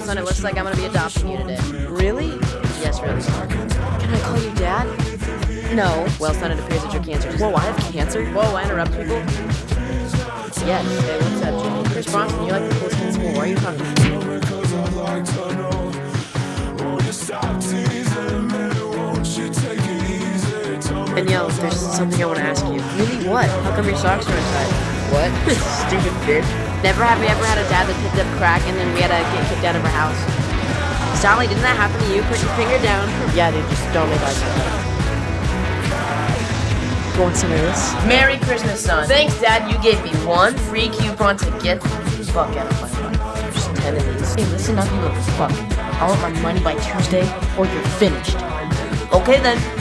son, it looks like I'm gonna be adopting you today. Really? Yes, really. Can I call you Dad? No. Well, son, it appears that you're cancer. Whoa, I have cancer? Whoa, I interrupt people? Yes. Hey, what's up, Jimmy? Chris Bronson, you're like the coolest kid in school. Why are you talking to me? Danielle, there's something I want to ask you. Really, what? How come your socks are inside? What? Stupid bitch. Never have we ever had a dad that picked up crack and then we had to get kicked out of our house? Sally, didn't that happen to you? Put your finger down. Yeah, dude, just don't make eye contact. You want some of this? Merry Christmas, son. Thanks, Dad. You gave me one free coupon to get the fuck out of my life. There's 10 of these. Hey, listen up, you little fuck. I want my money by Tuesday or you're finished. Okay, then.